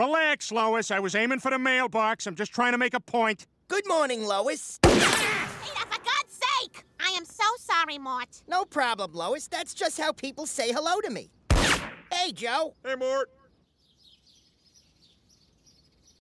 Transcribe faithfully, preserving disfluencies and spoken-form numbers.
Relax, Lois. I was aiming for the mailbox. I'm just trying to make a point. Good morning, Lois. Peter, for God's sake! I am so sorry, Mort. No problem, Lois. That's just how people say hello to me. Hey, Joe. Hey, Mort.